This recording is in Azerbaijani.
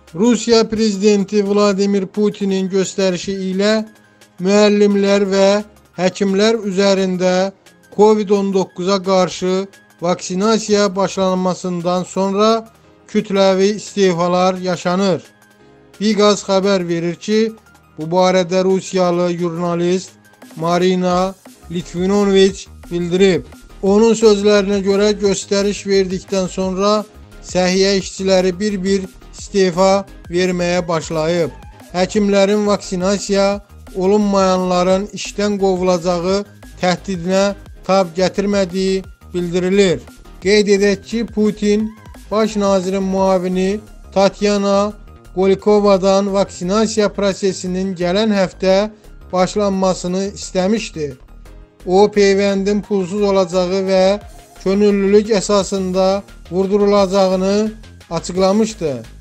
Rusiya prezidenti Vladimir Putin'in göstərişi ilə müəllimlər və həkimlər üzərində COVID-19'a qarşı vaksinasiya başlanmasından sonra kütləvi istefalar yaşanır. Biqaz xəbər verir ki, bu barədə Rusiyalı jurnalist Marina Litvinoviç bildirib. Onun sözlərinə görə göstəriş verdikdən sonra səhiyyə işçiləri bir-bir istefa verməyə başlayıb. Həkimlərin vaksinasiya olunmayanların işdən qovulacağı təhdidinə tab gətirmədiyi bildirilir. Qeyd edək ki, Putin baş nazirin müavini Tatyana Golikovadan vaksinasiya prosesinin gələn həftə başlanmasını istəmişdi. O, peyvəndin pulsuz olacağı və könüllülük əsasında vurdurulacağını açıqlamışdı.